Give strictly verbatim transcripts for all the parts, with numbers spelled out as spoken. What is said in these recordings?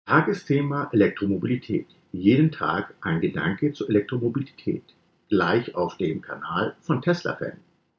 Tagesthema Elektromobilität. Jeden Tag ein Gedanke zur Elektromobilität. Gleich auf dem Kanal von Tesla-Fan.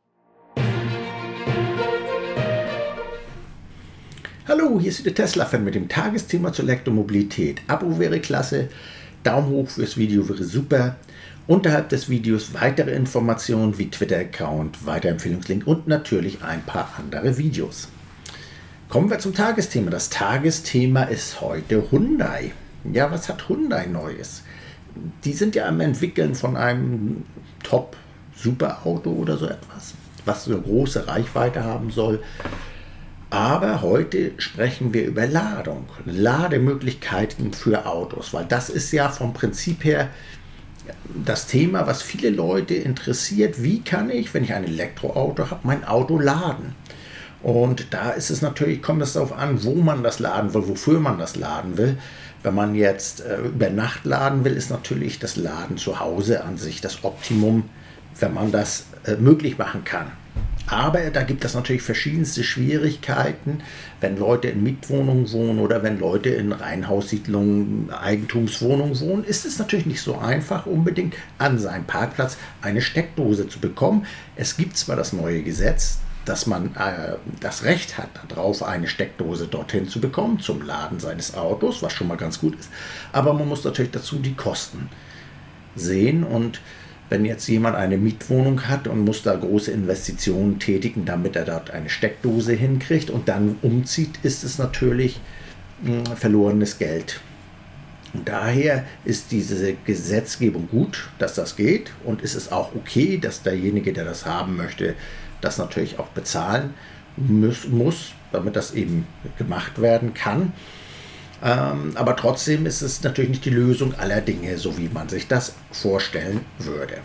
Hallo, hier ist der Tesla-Fan mit dem Tagesthema zur Elektromobilität. Abo wäre klasse, Daumen hoch fürs Video wäre super. Unterhalb des Videos weitere Informationen wie Twitter-Account, Weiterempfehlungslink und natürlich ein paar andere Videos. Kommen wir zum Tagesthema. Das Tagesthema ist heute Hyundai. Ja, was hat Hyundai Neues? Die sind ja am Entwickeln von einem Top-Superauto oder so etwas, was so eine große Reichweite haben soll. Aber heute sprechen wir über Ladung, Lademöglichkeiten für Autos, weil das ist ja vom Prinzip her das Thema, was viele Leute interessiert. Wie kann ich, wenn ich ein Elektroauto habe, mein Auto laden? Und da ist es natürlich, kommt es darauf an, wo man das laden will, wofür man das laden will. Wenn man jetzt äh, über Nacht laden will, ist natürlich das Laden zu Hause an sich das Optimum, wenn man das äh, möglich machen kann. Aber da gibt es natürlich verschiedenste Schwierigkeiten, wenn Leute in Mietwohnungen wohnen oder wenn Leute in Reihenhaussiedlungen, Eigentumswohnungen wohnen, ist es natürlich nicht so einfach, unbedingt an seinem Parkplatz eine Steckdose zu bekommen. Es gibt zwar das neue Gesetz, dass man äh, das Recht hat, darauf eine Steckdose dorthin zu bekommen, zum Laden seines Autos, was schon mal ganz gut ist. Aber man muss natürlich dazu die Kosten sehen. Und wenn jetzt jemand eine Mietwohnung hat und muss da große Investitionen tätigen, damit er dort eine Steckdose hinkriegt und dann umzieht, ist es natürlich mh, verlorenes Geld. Und daher ist diese Gesetzgebung gut, dass das geht, und ist es auch okay, dass derjenige, der das haben möchte, das natürlich auch bezahlen muss, muss damit das eben gemacht werden kann. Ähm, aber trotzdem ist es natürlich nicht die Lösung aller Dinge, so wie man sich das vorstellen würde.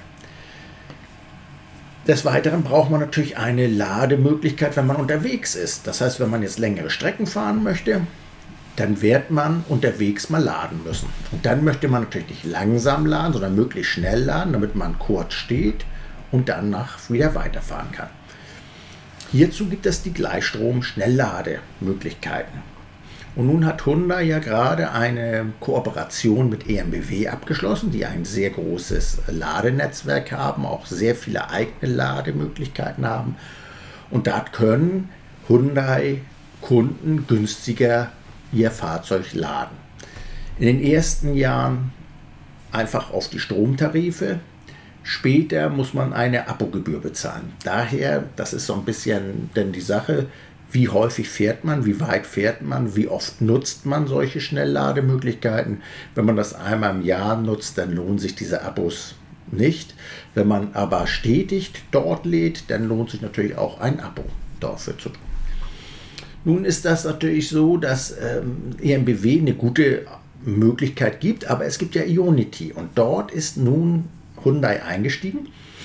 Des Weiteren braucht man natürlich eine Lademöglichkeit, wenn man unterwegs ist. Das heißt, wenn man jetzt längere Strecken fahren möchte, dann wird man unterwegs mal laden müssen. Und dann möchte man natürlich nicht langsam laden, sondern möglichst schnell laden, damit man kurz steht und danach wieder weiterfahren kann. Hierzu gibt es die Gleichstrom-Schnelllademöglichkeiten. Und nun hat Hyundai ja gerade eine Kooperation mit E M B W abgeschlossen, die ein sehr großes Ladenetzwerk haben, auch sehr viele eigene Lademöglichkeiten haben. Und da können Hyundai-Kunden günstiger ihr Fahrzeug laden. In den ersten Jahren einfach auf die Stromtarife. Später muss man eine Abogebühr bezahlen. Daher, das ist so ein bisschen denn die Sache, wie häufig fährt man, wie weit fährt man, wie oft nutzt man solche Schnelllademöglichkeiten. Wenn man das einmal im Jahr nutzt, dann lohnen sich diese Abos nicht. Wenn man aber stetig dort lädt, dann lohnt sich natürlich auch ein Abo dafür zu tun. Nun ist das natürlich so, dass ähm, E M B W eine gute Möglichkeit gibt, aber es gibt ja Ionity und dort ist nun Hyundai eingestiegen.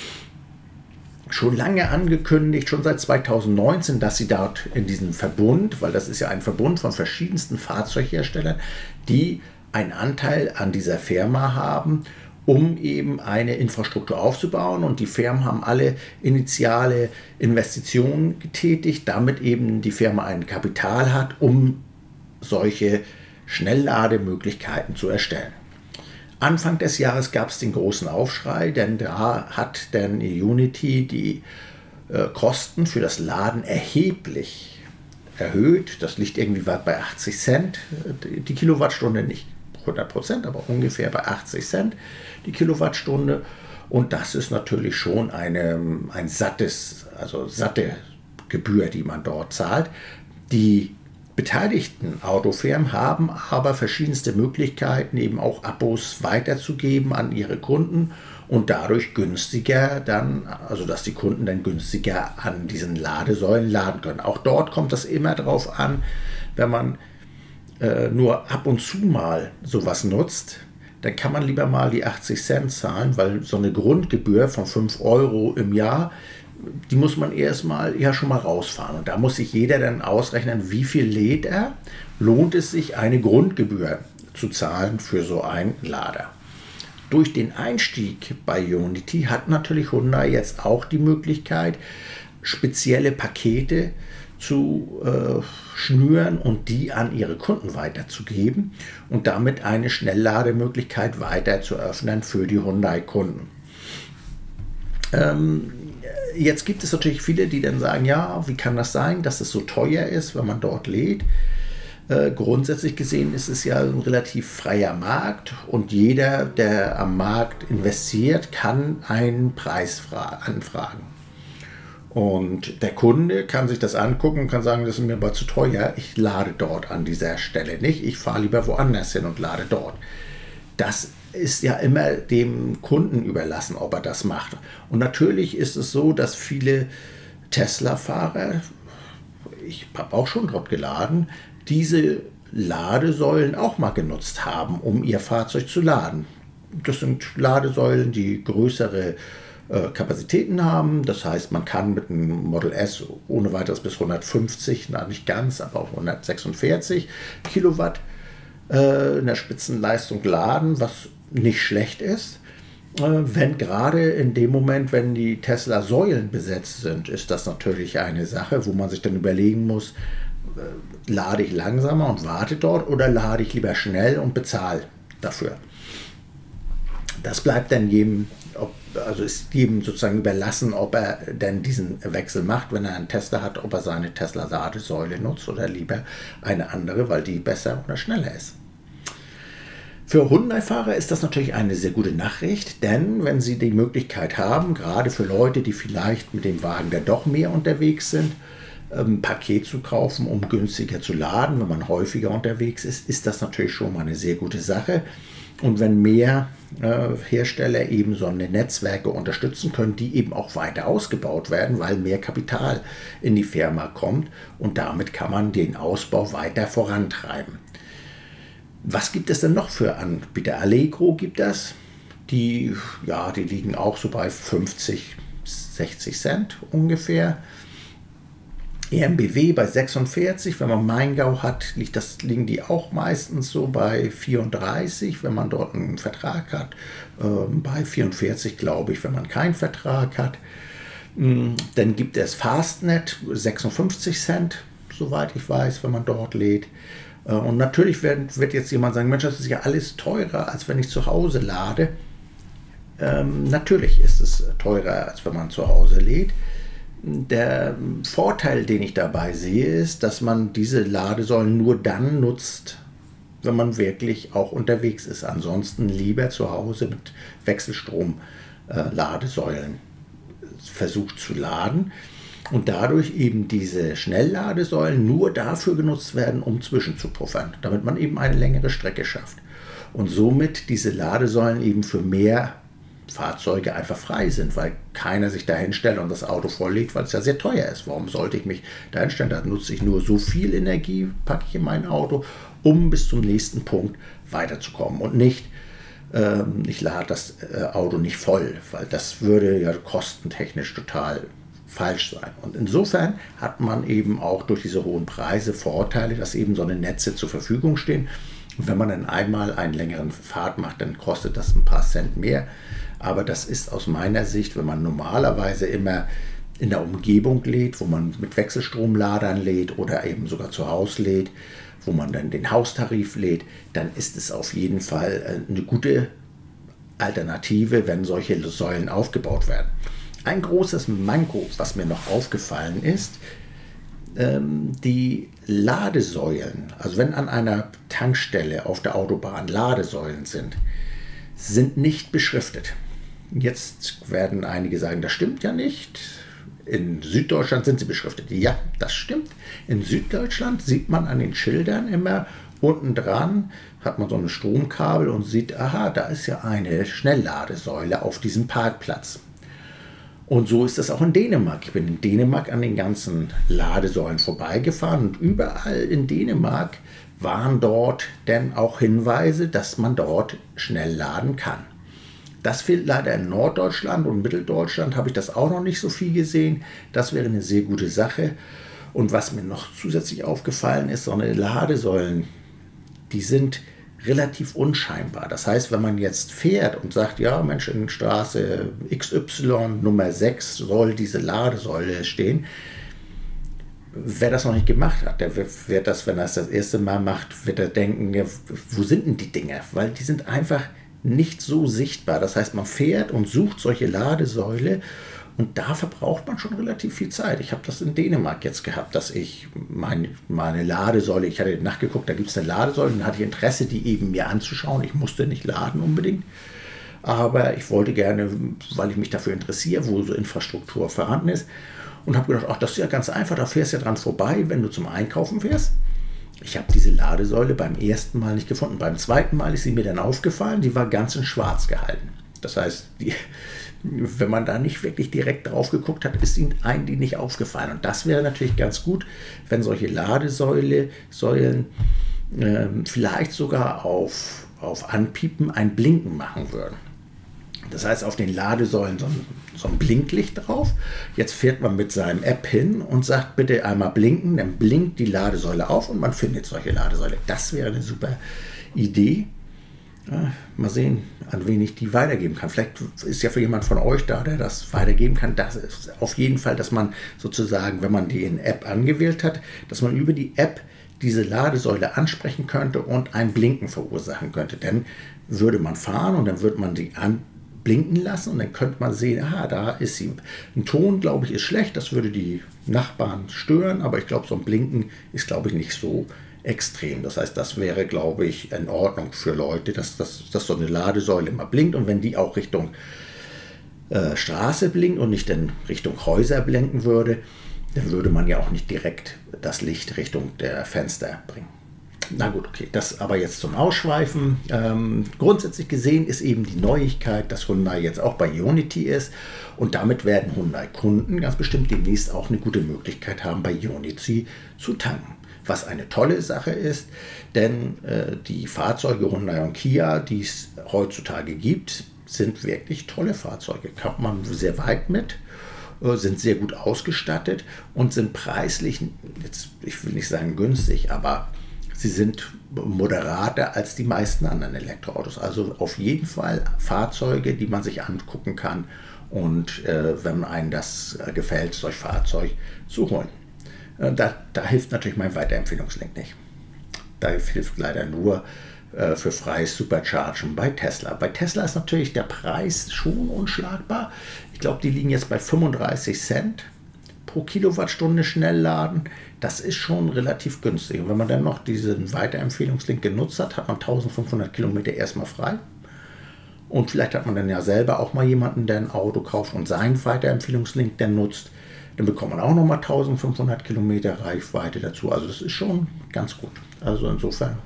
Schon lange angekündigt, schon seit zweitausendneunzehn, dass sie dort in diesem Verbund, weil das ist ja ein Verbund von verschiedensten Fahrzeugherstellern, die einen Anteil an dieser Firma haben, um eben eine Infrastruktur aufzubauen. Und die Firmen haben alle initiale Investitionen getätigt, damit eben die Firma ein Kapital hat, um solche Schnelllademöglichkeiten zu erstellen. Anfang des Jahres gab es den großen Aufschrei, denn da hat dann Ionity die äh, Kosten für das Laden erheblich erhöht. Das liegt irgendwie bei achtzig Cent die Kilowattstunde, nicht hundert Prozent, aber ungefähr bei achtzig Cent die Kilowattstunde. Und das ist natürlich schon eine, ein sattes, also satte Gebühr, die man dort zahlt. Die beteiligten Autofirmen haben aber verschiedenste Möglichkeiten, eben auch Abos weiterzugeben an ihre Kunden und dadurch günstiger dann, also dass die Kunden dann günstiger an diesen Ladesäulen laden können. Auch dort kommt es immer darauf an, wenn man äh, nur ab und zu mal sowas nutzt, dann kann man lieber mal die achtzig Cent zahlen, weil so eine Grundgebühr von fünf Euro im Jahr, die muss man erstmal ja schon mal rausfahren. Und da muss sich jeder dann ausrechnen, wie viel lädt er. Lohnt es sich, eine Grundgebühr zu zahlen für so einen Lader? Durch den Einstieg bei Ionity hat natürlich Hyundai jetzt auch die Möglichkeit, spezielle Pakete zu äh, schnüren und die an ihre Kunden weiterzugeben und damit eine Schnelllademöglichkeit weiter zu öffnen für die Hyundai-Kunden. Ähm, jetzt gibt es natürlich viele, die dann sagen, ja, wie kann das sein, dass es so teuer ist, wenn man dort lädt? Äh, grundsätzlich gesehen ist es ja ein relativ freier Markt und jeder, der am Markt investiert, kann einen Preis anfragen. Und der Kunde kann sich das angucken und kann sagen, das ist mir aber zu teuer, ich lade dort an dieser Stelle nicht, ich fahre lieber woanders hin und lade dort. Das ist ja immer dem Kunden überlassen, ob er das macht. Und natürlich ist es so, dass viele Tesla-Fahrer, ich habe auch schon dort geladen, diese Ladesäulen auch mal genutzt haben, um ihr Fahrzeug zu laden. Das sind Ladesäulen, die größere Kapazitäten haben. Das heißt, man kann mit einem Model S ohne weiteres bis hundertfünfzig, na nicht ganz, aber auch hundertsechsundvierzig Kilowatt äh, in der Spitzenleistung laden, was nicht schlecht ist. Äh, wenn gerade in dem Moment, wenn die Tesla-Säulen besetzt sind, ist das natürlich eine Sache, wo man sich dann überlegen muss, äh, lade ich langsamer und warte dort oder lade ich lieber schnell und bezahle dafür. Das bleibt dann jedem, ob, also ist jedem sozusagen überlassen, ob er denn diesen Wechsel macht, wenn er einen Tesla hat, ob er seine Tesla-Ladesäule nutzt oder lieber eine andere, weil die besser oder schneller ist. Für Hyundai-Fahrer ist das natürlich eine sehr gute Nachricht, denn wenn sie die Möglichkeit haben, gerade für Leute, die vielleicht mit dem Wagen dann doch mehr unterwegs sind, ein Paket zu kaufen, um günstiger zu laden, wenn man häufiger unterwegs ist, ist das natürlich schon mal eine sehr gute Sache. Und wenn mehr äh, Hersteller eben so eine Netzwerke unterstützen können, die eben auch weiter ausgebaut werden, weil mehr Kapital in die Firma kommt und damit kann man den Ausbau weiter vorantreiben. Was gibt es denn noch für Anbieter? Allegro gibt das. Die, ja, die liegen auch so bei fünfzig, sechzig Cent ungefähr. E M B W bei sechsundvierzig, wenn man Maingau hat, liegt das, liegen die auch meistens so bei vierunddreißig, wenn man dort einen Vertrag hat, ähm, bei vierundvierzig glaube ich, wenn man keinen Vertrag hat. Ähm, dann gibt es Fastnet, sechsundfünfzig Cent, soweit ich weiß, wenn man dort lädt. Äh, und natürlich wird, wird jetzt jemand sagen, Mensch, das ist ja alles teurer, als wenn ich zu Hause lade. Ähm, natürlich ist es teurer, als wenn man zu Hause lädt. Der Vorteil, den ich dabei sehe, ist, dass man diese Ladesäulen nur dann nutzt, wenn man wirklich auch unterwegs ist. Ansonsten lieber zu Hause mit Wechselstrom-Ladesäulen versucht zu laden und dadurch eben diese Schnellladesäulen nur dafür genutzt werden, um zwischenzupuffern, damit man eben eine längere Strecke schafft. Und somit diese Ladesäulen eben für mehr Fahrzeuge einfach frei sind, weil keiner sich dahin stellt und das Auto volllegt, weil es ja sehr teuer ist. Warum sollte ich mich dahin stellen? Da nutze ich nur so viel Energie, packe ich in mein Auto, um bis zum nächsten Punkt weiterzukommen und nicht, ähm, ich lade das äh, Auto nicht voll, weil das würde ja kostentechnisch total falsch sein. Und insofern hat man eben auch durch diese hohen Preise Vorteile, dass eben so eine Netze zur Verfügung stehen. Und wenn man dann einmal einen längeren Fahrt macht, dann kostet das ein paar Cent mehr. Aber das ist aus meiner Sicht, wenn man normalerweise immer in der Umgebung lädt, wo man mit Wechselstromladern lädt oder eben sogar zu Hause lädt, wo man dann den Haustarif lädt, dann ist es auf jeden Fall eine gute Alternative, wenn solche Säulen aufgebaut werden. Ein großes Manko, was mir noch aufgefallen ist, die Ladesäulen, also wenn an einer Tankstelle auf der Autobahn Ladesäulen sind, sind nicht beschriftet. Jetzt werden einige sagen, das stimmt ja nicht. In Süddeutschland sind sie beschriftet. Ja, das stimmt. In Süddeutschland sieht man an den Schildern immer unten dran, hat man so ein Stromkabel und sieht, aha, da ist ja eine Schnellladesäule auf diesem Parkplatz. Und so ist es auch in Dänemark. Ich bin in Dänemark an den ganzen Ladesäulen vorbeigefahren und überall in Dänemark waren dort denn auch Hinweise, dass man dort schnell laden kann. Das fehlt leider in Norddeutschland und Mitteldeutschland, habe ich das auch noch nicht so viel gesehen. Das wäre eine sehr gute Sache. Und was mir noch zusätzlich aufgefallen ist, so eine Ladesäulen, die sind relativ unscheinbar. Das heißt, wenn man jetzt fährt und sagt, ja Mensch, in Straße X Y Nummer sechs soll diese Ladesäule stehen, wer das noch nicht gemacht hat, der wird das, wenn er es das erste Mal macht, wird er denken, ja, wo sind denn die Dinger? Weil die sind einfach nicht so sichtbar. Das heißt, man fährt und sucht solche Ladesäule und da verbraucht man schon relativ viel Zeit. Ich habe das in Dänemark jetzt gehabt, dass ich meine, meine Ladesäule, ich hatte nachgeguckt, da gibt es eine Ladesäule, und dann hatte ich Interesse, die eben mir anzuschauen. Ich musste nicht laden unbedingt, aber ich wollte gerne, weil ich mich dafür interessiere, wo so Infrastruktur vorhanden ist, und habe gedacht, ach, das ist ja ganz einfach, da fährst du ja dran vorbei, wenn du zum Einkaufen fährst. Ich habe diese Ladesäule beim ersten Mal nicht gefunden. Beim zweiten Mal ist sie mir dann aufgefallen, die war ganz in schwarz gehalten. Das heißt, die, wenn man da nicht wirklich direkt drauf geguckt hat, ist ihnen eigentlich nicht aufgefallen. Und das wäre natürlich ganz gut, wenn solche Ladesäule, Säulen äh, vielleicht sogar auf, auf Anpiepen ein Blinken machen würden. Das heißt, auf den Ladesäulen so ein, so ein Blinklicht drauf. Jetzt fährt man mit seinem App hin und sagt, bitte einmal blinken, dann blinkt die Ladesäule auf und man findet solche Ladesäule. Das wäre eine super Idee. Ja, mal sehen, an wen ich die weitergeben kann. Vielleicht ist ja für jemand von euch da, der das weitergeben kann. Das ist auf jeden Fall, dass man sozusagen, wenn man die in App angewählt hat, dass man über die App diese Ladesäule ansprechen könnte und ein Blinken verursachen könnte. Dann würde man fahren und dann würde man die an blinken lassen und dann könnte man sehen, aha, da ist sie. Ein Ton, glaube ich, ist schlecht, das würde die Nachbarn stören, aber ich glaube, so ein Blinken ist, glaube ich, nicht so extrem. Das heißt, das wäre, glaube ich, in Ordnung für Leute, dass, dass, dass so eine Ladesäule immer blinkt, und wenn die auch Richtung äh, Straße blinkt und nicht in Richtung Häuser blinken würde, dann würde man ja auch nicht direkt das Licht Richtung der Fenster bringen. Na gut, okay, das aber jetzt zum Ausschweifen. Ähm, grundsätzlich gesehen ist eben die Neuigkeit, dass Hyundai jetzt auch bei Ionity ist, und damit werden Hyundai-Kunden ganz bestimmt demnächst auch eine gute Möglichkeit haben, bei Ionity zu tanken. Was eine tolle Sache ist, denn äh, die Fahrzeuge Hyundai und Kia, die es heutzutage gibt, sind wirklich tolle Fahrzeuge. Kommt man sehr weit mit, äh, sind sehr gut ausgestattet und sind preislich, jetzt, ich will nicht sagen günstig, aber sie sind moderater als die meisten anderen Elektroautos. Also auf jeden Fall Fahrzeuge, die man sich angucken kann, und äh, wenn einem das äh, gefällt, solch Fahrzeug zu holen. Äh, da, da hilft natürlich mein Weiterempfehlungslink nicht. Da hilft leider nur äh, für freies Superchargen bei Tesla. Bei Tesla ist natürlich der Preis schon unschlagbar. Ich glaube, die liegen jetzt bei fünfunddreißig Cent pro Kilowattstunde Schnellladen. Das ist schon relativ günstig. Und wenn man dann noch diesen Weiterempfehlungslink genutzt hat, hat man eintausendfünfhundert Kilometer erstmal frei. Und vielleicht hat man dann ja selber auch mal jemanden, der ein Auto kauft und seinen Weiterempfehlungslink dann nutzt. Dann bekommt man auch nochmal eintausendfünfhundert Kilometer Reichweite dazu. Also das ist schon ganz gut. Also insofern,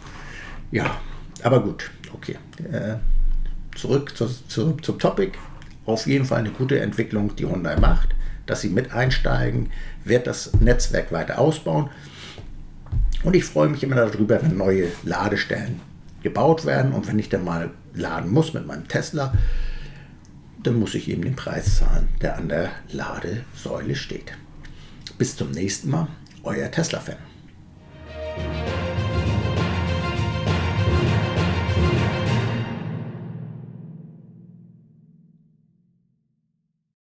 ja, aber gut, okay. Äh, zurück zu, zu, zum Topic. Auf jeden Fall eine gute Entwicklung, die Hyundai macht, dass sie mit einsteigen, wird das Netzwerk weiter ausbauen. Und ich freue mich immer darüber, wenn neue Ladestellen gebaut werden, und wenn ich dann mal laden muss mit meinem Tesla, dann muss ich eben den Preis zahlen, der an der Ladesäule steht. Bis zum nächsten Mal, euer Tesla-Fan.